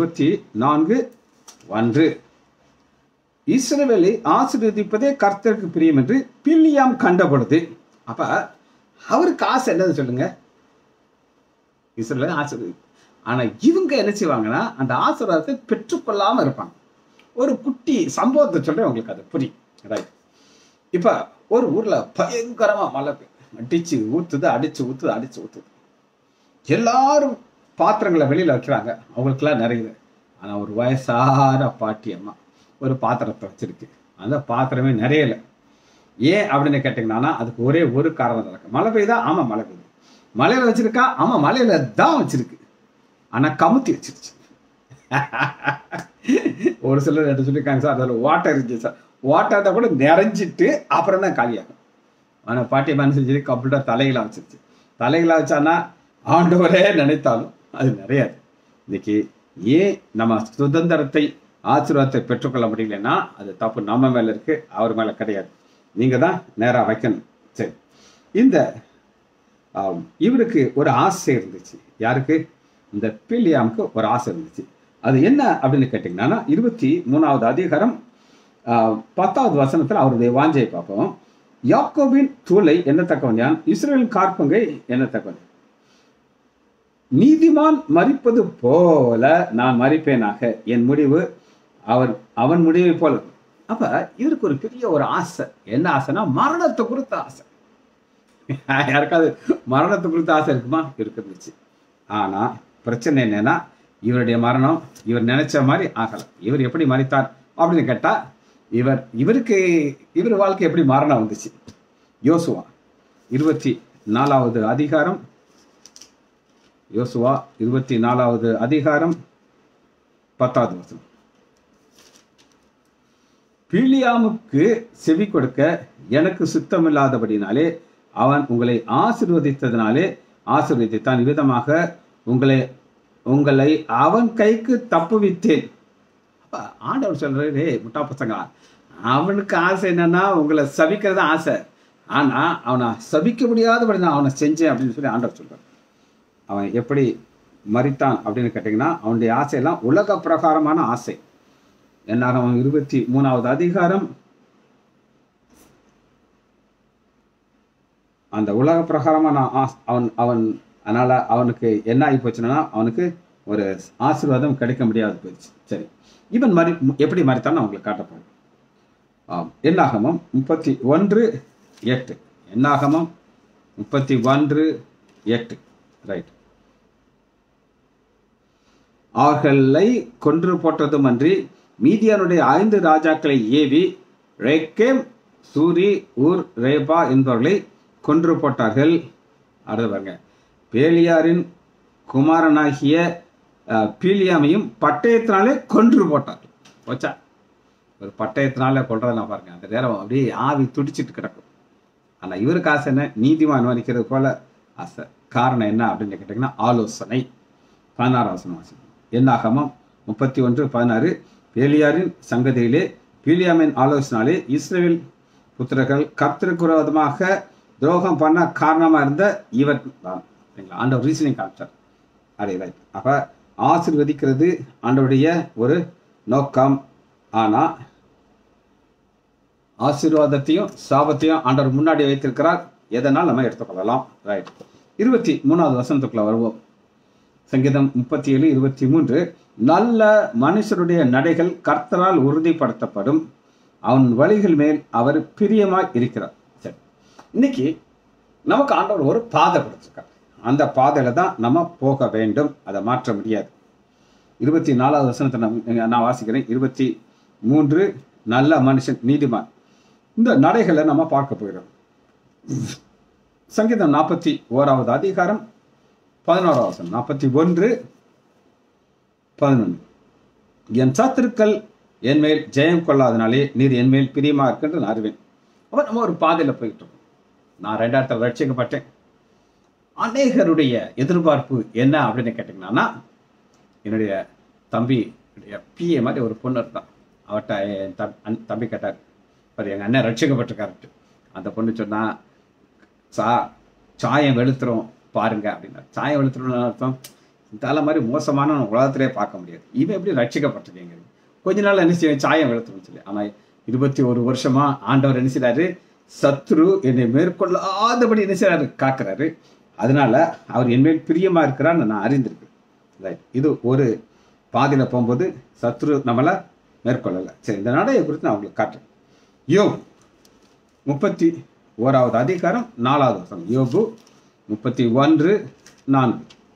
24:1. இஸ்ரவேலை ஆசீர்வதிப்பதே கர்த்தருக்கு பிரியம் என்று பில்லியாம் கண்டபொழுது. அப்ப அவருக்கு ஆசை என்னது சொல்லுங்க? இஸ்ரவேலை ஆசீர்வதி. ஆனா இவங்க என்ன செய்வாங்கன்னா அந்த ஆசீர்வாதத்தை பெற்றுக்கொள்ளாம இருப்பாங்க. ஒரு குட்டி சம்பவத்தை சொல்றேன் உங்களுக்கு, அது புரியும். ரைட். இப்ப ஒரு ஊர்ல பயங்கரமா மழை அடிச்சு ஊத்துது. எல்லாரும் பாத்திரங்களை வெளியில வைக்கிறாங்க, அவங்களுக்குலாம் நிறையுது. ஆனா ஒரு வயசான பாட்டி அம்மா ஒரு பாத்திரத்தை வச்சிருக்கு. அந்த பாத்திரமே நிறையல. ஏன் அப்படின்னு கேட்டீங்கன்னா அதுக்கு ஒரே ஒரு காரணம் இருக்கு. மழை பெய்யுதா? ஆமா மழை பெய்யுது. மலையில வச்சிருக்கா? ஆமா மலையில தான் வச்சிருக்கு. ஆனா கமுத்தி வச்சிருச்சு. ஒரு சிலர் என்ன சொல்லியிருக்காங்க, சார் அதில் வாட்டர் இருந்துச்சு சார், வாட்டர் தான் கூட நிறைஞ்சிட்டு அப்புறம் தான் காலியாகும். ஆனால் பாட்டி மனசு செஞ்சு கம்ப்ளீட்டாக தலையில வச்சிருச்சு. தலையில வச்சானா ஆண்டவரே நினைத்தாலும் அது நிறையாது. இன்னைக்கு ஏன் நம்ம சுதந்திரத்தை ஆசீர்வாதத்தை பெற்றுக்கொள்ள முடியலன்னா அது தப்பு நம்ம மேல இருக்கு, அவர் மேல கிடையாது. நீங்க தான் நேரா வைக்கணும். சரி, இந்த இவருக்கு ஒரு ஆசை இருந்துச்சு. யாருக்கு? இந்த பில்லியாமுக்கு ஒரு ஆசை இருந்துச்சு. அது என்ன அப்படின்னு கேட்டீங்கன்னா 23வது அதிகாரம் 10வது வசனத்துல அவருடைய வாஞ்சையை பார்ப்போம். யாக்கோபின் தூளை எண்ணத்தக்கவன் யான், இஸ்ரவேலின் காற்பங்கை எண்ணத்தக்கவன். நீதிமான் மரிப்பது போல நான் மரிப்பேனாக, என் முடிவு அவன் முடிவை போல. அப்ப இவருக்கு ஒரு பெரிய ஒரு ஆசை. என்ன ஆசைனா மரணத்தை குறித்த ஆசை. யாருக்காவது மரணத்தை குறித்த ஆசை இருக்குமா? இருந்துச்சு. ஆனா பிரச்சனை என்னன்னா இவருடைய மரணம் இவர் நினைச்ச மாதிரி ஆகல. இவர் எப்படி மரித்தார் அப்படின்னு கேட்டா இவர் வாழ்க்கை எப்படி மரணம் வந்துச்சு? யோசுவா 24வது அதிகாரம். யோசுவா 24வது அதிகாரம் 10வது வசனம். பிலியாமுக்கு செவி கொடுக்க எனக்கு சுத்தமில்லாதபடினாலே அவன் உங்களை ஆசீர்வதித்ததினாலே ஆசீர்வதித்தான். விதமாக உங்களை அவன் கைக்கு தப்புவித்தேன். ஆண்டவர் சொல்றாரு, முட்டா பசங்க, அவனுக்கு ஆசை என்னன்னா உங்களை சபிக்கிறது ஆசை. ஆனா அவனை சபிக்க முடியாதபடி நான் அவனை செஞ்சேன் அப்படின்னு சொல்லி ஆண்டவர் சொல்றார். அவன் எப்படி மரித்தான் அப்படின்னு கேட்டீங்கன்னா, அவனுடைய ஆசையெல்லாம் உலக பிரகாரமான ஆசை. என்னாக அவன் 23வது அதிகாரம் அந்த உலக பிரகாரமான அவன் அதனால அவனுக்கு என்ன ஆகி போச்சுன்னா, அவனுக்கு ஒரு ஆசீர்வாதம் கிடைக்க முடியாது போயிடுச்சு. சரி, இவன் எப்படி மறித்தான் அவங்களுக்கு காட்டப்படும். என்னாகமம் 31:8. என்னாகமம் 31:8. ரைட். அவர்களை கொன்று போட்டதும் அன்றி மீதியானுடைய 5 ராஜாக்களை ஏவி ரேக்கேம், சூரி, ஊர், ரேபா என்பவர்களை கொன்று போட்டார்கள். அடுத்து பாருங்க, பேலியாரின் குமாரனாகிய பீலியாமையும் பட்டயத்தினாலே கொன்று போட்டார்கள். போச்சா, ஒரு பட்டயத்தினால கொள்றதுனா பாருங்க, அந்த நேரம் அப்படியே ஆவி துடிச்சிட்டு கிடக்கும். ஆனா இவருக்கு ஆசை என்ன? நீதிமான் வரிக்கிறது போல ஆசை. காரணம் என்ன அப்படின்னு கேட்டீங்கன்னா, ஆலோசனை. 16 வாசிக்கும். என்னாகமம் 31:16. பேலியாரின் சங்கதியிலே பீலியாமின் ஆலோசனாலே இஸ்ரவேல் புத்திரர்கள் கர்த்தருக்கு விரோதமாக துரோகம் பண்ண காரணமா இருந்த இவர் தான். ஆண்டவர் ரீசனிங் காமிச்சார். அதே ரைட். அப்ப ஆசீர்வதிக்கிறது ஆண்டவருடைய ஒரு நோக்கம். ஆனா ஆசீர்வாதத்தையும் சாபத்தையும் ஆண்டவர் முன்னாடி வைத்திருக்கிறார். எதனால் நம்ம எடுத்துக்கொள்ளலாம். ரைட். 23வது வசனத்துக்குள்ள வருவோம். சங்கீதம் 37:23. நல்ல மனுஷருடைய நடைகள் கர்த்தரால் உறுதிப்படுத்தப்படும், அவன் வழிகள் மேல் அவர் பிரியமாய் இருக்கிறார். சரி, இன்னைக்கு நமக்கு ஆண்டவர் ஒரு பாதை கொடுத்திருக்கார். அந்த பாதையில தான் நம்ம போக வேண்டும். அதை மாற்ற முடியாது. 24வது வசனத்தை நான் வாசிக்கிறேன். 23. நல்ல மனுஷன் நீதிமான். இந்த நடைகளை நம்ம பார்க்க போகிறோம். சங்கீதம் 41வது அதிகாரம் 11வது வசனம். 41:11. என் சத்துருக்கள் என்மேல் ஜெயம் கொள்ளாதனாலே நீர் என்மேல் பிரியமா இருக்குன்னு நான் அறிவேன். அப்ப நம்ம ஒரு பாதையில போயிட்டு இருக்கோம். நான் 2 ரட்சிக்கப்பட்டேன். அநேகருடைய எதிர்பார்ப்பு என்ன அப்படின்னு கேட்டீங்கன்னா, என்னுடைய தம்பி பிஏ மாதிரி ஒரு பொண்ணு இருந்தான். அவட்ட என் தம்பி கேட்டார், எங்க அண்ணன் ரட்சிக்கப்பட்டிருக்காரு. அந்த பொண்ணு சொன்னா, சாயம் வெளுத்துரும் பாருங்க அப்படின்னா. சாயம் வெளுத்துரும் அர்த்தம், இந்த மாதிரி மோசமான உலகத்திலே பார்க்க முடியாது. இவன் எப்படி ரட்சிக்கப்பட்டிருக்கீங்க? கொஞ்ச நாள் என்ன செய்ய சாயம் வெளுத்துரும் சொல்லி. ஆனா 21 வருஷமா ஆண்டவர் என்ன செய்றாரு? சத்ரு என்னை மேற்கொள்ளாதபடி என்ன செய்றாரு? காக்குறாரு. அதனால அவர் என்மேல் பிரியமா இருக்கிறான்னு நான் அறிந்திருக்கேன். ரைட். இது ஒரு பாதையில போகும்போது சத்ரு நம்மள மேற்கொள்ளல. சரி, இந்த நடையை குறித்து நான் உங்களுக்கு காட்டுறேன். யோபு 31வது அதிகாரம் 4வது வசனம். யோபு 31:4.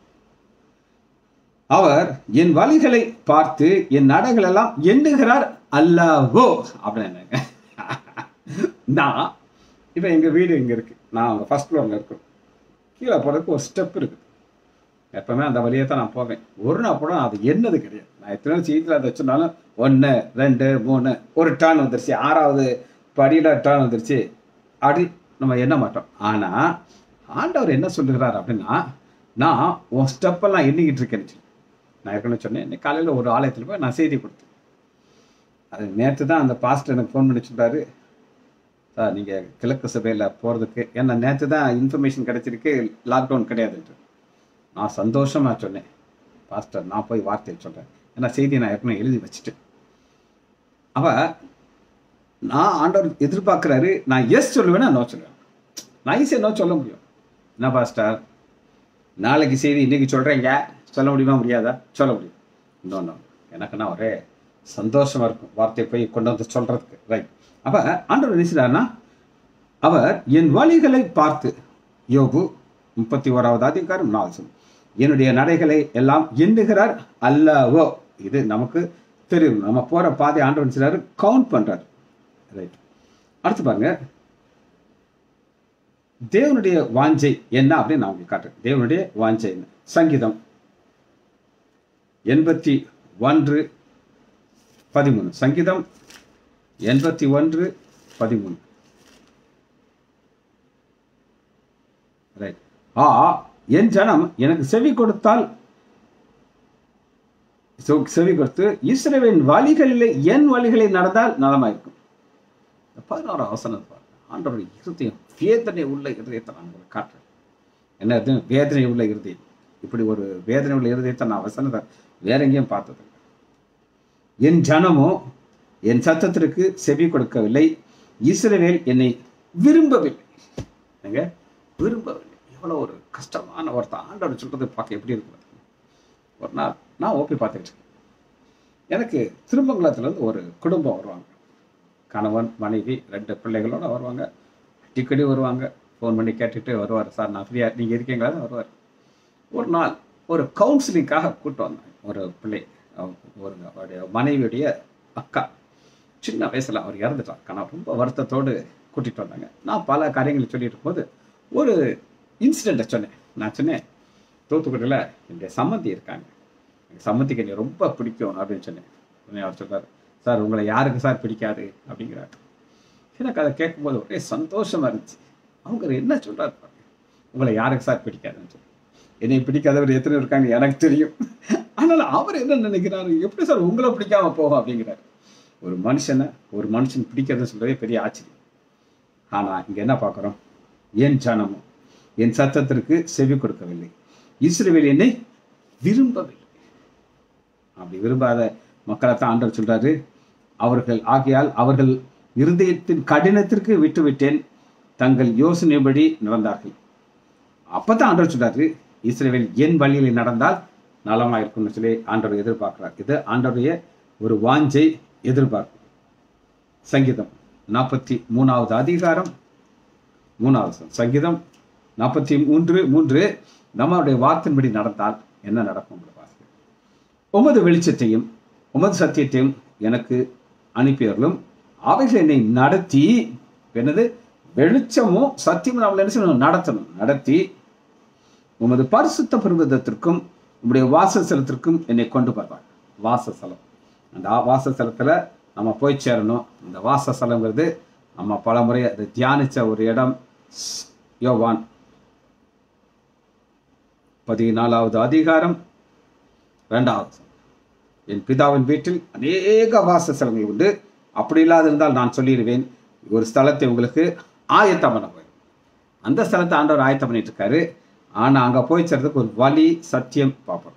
அவர் என் வழிகளை பார்த்து என் நடைகள் எல்லாம் எண்ணுகிறார் அல்லவோ அப்படின்னு. நான் இப்ப எங்க வீடு இங்க இருக்கு. நான் அவங்க ஃபர்ஸ்ட் ஃப்ளோர்ல இருக்கேன். கீழே போறதுக்கு ஒரு ஸ்டெப் இருக்கு. எப்பவுமே அந்த வழியை தான் நான் போவேன். ஒரு நாள் கூட அது என்னது கிடையாது. நான் எத்தனை சீட்டில் அதை வச்சிருந்தாலும் 1, 2, 3 ஒரு டர்ன் வந்துருச்சு, 6வது படியில டர்ன் வந்துருச்சு அப்படி நம்ம எண்ண மாட்டோம். ஆனா ஆண்டவர் என்ன சொல்லுகிறார் அப்படின்னா, நான் உன் ஸ்டெப்பெல்லாம் எண்ணிக்கிட்டு இருக்கேன்னு. நான் ஏற்கனவே சொன்னேன், இன்னைக்கு காலையில் ஒரு ஆலயத்தில் போய் நான் செய்தி கொடுத்தேன். அது நேற்று தான் அந்த பாஸ்டர் எனக்கு ஃபோன் பண்ணி சொல்றாரு, சார் நீங்கள் கிழக்கு சபையில் போகிறதுக்கு ஏன்னா நேற்று தான் இன்ஃபர்மேஷன் கிடைச்சிருக்கு, லாக்டவுன் கிடையாதுன்ட்டு. நான் சந்தோஷமாக சொன்னேன், பாஸ்டர் நான் போய் வார்த்தையை சொல்கிறேன், ஏன்னா செய்தியை நான் ஏற்கனவே எழுதி வச்சுட்டேன். அவ நான் ஆண்டவர் எதிர்பார்க்குறாரு, நான் எஸ் சொல்லுவேன்னா நோ சொல்லுவேன். நான் ஈஸியாக நோ சொல்ல முடியும். என்ன பாஸ்டர் நாளைக்கு செய்தி இன்னைக்கு சொல்கிறேங்க, சொல்ல முடியுமா? முடியாதா? சொல்ல முடியும். இன்னொன்று எனக்குன்னா ஒரே சந்தோஷமாக இருக்கும் வார்த்தையை போய் கொண்டு வந்து சொல்கிறதுக்கு. ரைட். அப்போ ஆண்டவர் நினைச்சாருன்னா, அவர் என் வழிகளை பார்த்து, யோபு 31வது அதிகாரம் 4, என்னுடைய நடைகளை எல்லாம் எண்ணுகிறார் அல்லவோ. இது நமக்கு தெரியும். நம்ம போகிற பாதை ஆண்டவர் நினைச்சாரு, கவுண்ட் பண்ணுறாரு. ரைட். அடுத்து பாருங்க, தேவனுடைய வாஞ்சை என்ன அப்படின்னு நான் உங்களுக்கு காட்டுறேன். தேவனுடைய வாஞ்சை என்ன? சங்கீதம் 81:13. சங்கீதம் 81:13. ரைட். என் ஜனம் எனக்கு செவி கொடுத்து இஸ்ரவேலின் வழிகளிலே என் வழிகளை நடந்தால் நலமாயிருக்கும். 16 வசனம் பாருங்க. ஆண்டவருடைய இருதயம், வேதனை உள்ள இருதயத்தை நான் உங்களுக்கு காட்டுறேன். என்ன வேதனை உள்ள இருதயம்? இப்படி ஒரு வேதனை உள்ள இருதயத்தை நான் வசனத்தை வேற எங்கேயும் பார்த்தது. என் ஜனமோ என் சத்தத்திற்கு செவி கொடுக்கவில்லை, இஸ்ரவேல் என்னை விரும்பவில்லை. விரும்பவில்லை. எவ்வளவு ஒரு கஷ்டமான ஒருத்தர் ஆண்டவர் சொல்றது பார்க்க எப்படி இருக்கிறது. ஒரு நாள் நான் ஓப்பி பார்த்துக்கிட்டு இருக்கேன். எனக்கு திருமங்கலத்துலேருந்து ஒரு குடும்பம் வருவாங்க. கணவன் மனைவி 2 பிள்ளைகளோட வருவாங்க. அடிக்கடி வருவாங்க. ஃபோன் பண்ணி கேட்டுட்டு வருவார். சார் நான் ஃப்ரீயாக நீங்கள் இருக்கீங்களா தான் வருவார். ஒரு நாள் ஒரு கவுன்சிலிங்காக கூப்பிட்டு வந்தாங்க. ஒரு பிள்ளை, அவருடைய மனைவியுடைய அக்கா, சின்ன வயசில் அவர் இறந்துட்டார். கணவன் ரொம்ப வருத்தத்தோடு கூட்டிகிட்டு வந்தாங்க. நான் பல காரியங்களை சொல்லிட்டு இருக்கும்போது ஒரு இன்சிடெண்ட்டை சொன்னேன். நான் சொன்னேன், தூத்துக்குடியில் என்னுடைய சம்மந்தி இருக்காங்க, எனக்கு சம்மந்திக்கு என்னை ரொம்ப பிடிக்கும் அப்படின்னு சொன்னேன். அவர் சொல்றாரு, சார் உங்களை யாருக்கு சார் பிடிக்காது அப்படிங்கிறாரு. எனக்கு அதை கேட்கும்போது ஒரே சந்தோஷமா இருந்துச்சு. அவங்க என்ன சொல்றாரு, உங்களை யாருக்கு சார் பிடிக்காதுன்னு சொல்லி. என்னை பிடிக்காதவர் எத்தனை இருக்காங்க எனக்கு தெரியும். ஆனால் அவர் என்ன நினைக்கிறாரு, எப்படி சார் உங்களை பிடிக்காம போகும் அப்படிங்கிறாரு. ஒரு மனுஷன் பிடிக்கிறதுன்னு சொல்லவே பெரிய ஆச்சரியம். ஆனா இங்க என்ன பார்க்குறோம், என் ஜனமும் என் சத்தத்திற்கு செவி கொடுக்கவில்லை, இஸ்ரவேல் என்னை விரும்பவில்லை. அப்படி விரும்பாத மக்களைத்தான் ஆண்டவர் சொல்றாரு, அவர்கள் இருதயத்தின் கடினத்திற்கு விட்டுவிட்டேன், தங்கள் யோசனைப்படி நடந்தார்கள். அப்பதான் ஆண்டவர் சொல்றாரு, இஸ்ரவேல் என் வழியில் நடந்தால் நலமா இருக்கும்னு சொல்லி ஆண்டவர் எதிர்பார்க்கிறார். இது ஆண்டவருடைய ஒரு வாஞ்சை, எதிர்பார்ப்பு. சங்கீதம் 43வது அதிகாரம் 3வது சங்கீதம் 43:3, நம்மளுடைய வார்த்தையின்படி நடந்தால் என்ன நடக்கும்? உமது வெளிச்சத்தையும் உமது சத்தியத்தையும் எனக்கு அனுப்பியவர்களும் அவைகள் என்னை நடத்தி, என்னது வெளிச்சமும் சத்தியமும் நம்மளை என்ன செய்யணும், நடத்தி உமது பரிசுத்த பர்வதத்திற்கும் உம்முடைய வாசஸ்தலத்திற்கும் என்னை கொண்டு போவார். வாசஸ்தலம், அந்த வாசஸ்தலத்துல நம்ம போய் சேரணும். அந்த வாசஸ்தலங்கிறது நம்ம பல முறை அதை தியானிச்ச ஒரு இடம். யோவான் 14வது அதிகாரம் 2வது, என் பிதாவின் வீட்டில் அநேக வாசஸ்தலங்கள் உண்டு, அப்படி இல்லாதிருந்தால் நான் சொல்லிடுவேன், ஒரு ஸ்தலத்தை உங்களுக்கு ஆயத்தம் பண்ண போய். அந்த ஸ்தலத்தை ஆண்டவர் ஆயத்தம் பண்ணிட்டு இருக்காரு. ஆனா அங்க போய் சேர்றதுக்கு ஒரு வழி, சத்தியம் பார்ப்போம்.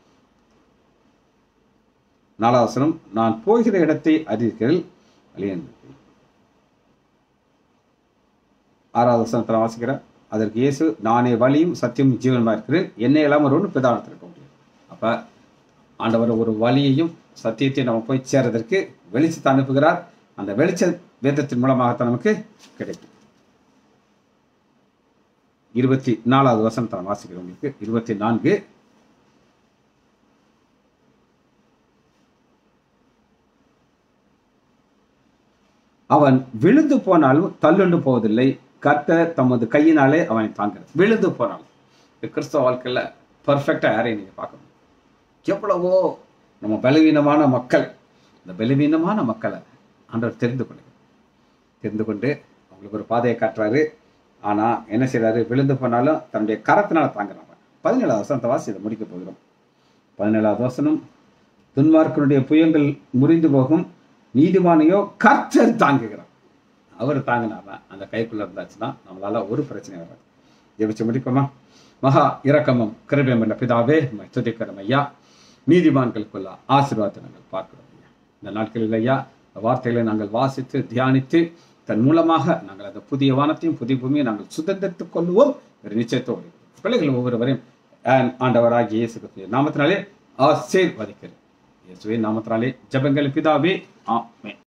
4வது வசனம், நான் போகிற இடத்தை அறிவீர்கள். 6வது வசனத்தில் வாசிக்கிறேன், அதற்கு இயேசு, நானே வழியும் சத்தியம் ஜீவனமா இருக்கிறேன், என்னை இல்லாமல் ஒன்று பிதாவிடத்தில் இருக்க முடியும். அப்ப ஆண்டவர் ஒரு வழியையும் சத்தியத்தையும் நம்ம போய் சேர்றதற்கு வெளிச்சத்தை அனுப்புகிறார். அந்த வெளிச்ச வேதத்தின் மூலமாகத்தான் நமக்கு கிடைக்கும். 24வது வசனத்தை வாசிக்கிறவங்களுக்கு 24, அவன் விழுந்து போனாலும் தள்ளுண்டு போவதில்லை, கர்த்தர் தமது கையினாலே அவனை தாங்கிறார். விழுந்து போனாலும் கிறிஸ்தவ வாழ்க்கையில் பர்ஃபெக்டா யாரையும் நீங்க பார்க்கணும். எவ்வளவோ நம்ம பலவீனமான மக்கள், இந்த பலவீனமான மக்களை ஆண்டவர் தெரிந்து கொண்டு அவங்களுக்கு ஒரு பாதையை காட்டுறாரு. ஆனா என்ன செய்யறாரு, விழுந்து போனாலும் தன்னுடைய கரத்தினால தாங்குறாங்க. 17வது வசனத்தை வாசி இதை முடிக்க போகிறோம். 17வது வசனம், துன்மார்க்கனுடைய புயங்கள் முறிந்து போகும், நீதிமானையோ கர்த்தர் தாங்குகிறார். அவர் தாங்கினார்தான் அந்த கைக்குள்ள இருந்தாச்சுன்னா நம்மளால ஒரு பிரச்சனை வராது. ஜெபிச்சு முடிப்போமா? மகா இரக்கமும் கிருபையும் உள்ள பிதாவே, துதிக்கிறோம் ஐயா. நீதிமான்களுக்குள்ள ஆசீர்வாதத்தை நாங்கள் பார்க்கிறோம் ஐயா. இந்த நாட்களில் ஐயா வார்த்தைகளை நாங்கள் வாசித்து தியானித்து தன் மூலமாக நாங்கள் அந்த புதிய வானத்தையும் புதிய பூமியை நாங்கள் சுதந்திரத்துக் கொள்வோம் ஒரு நிச்சயத்தோடு. பிள்ளைகள் ஒவ்வொருவரையும் ஆண்டவராகிய இயேசு கிறிஸ்துவின் நாமத்தினாலே ஆசீர்வதிக்கிறேன். இயேசுவின் நாமத்தினாலே ஜெபங்கள் பிதாவே, ஆமென்.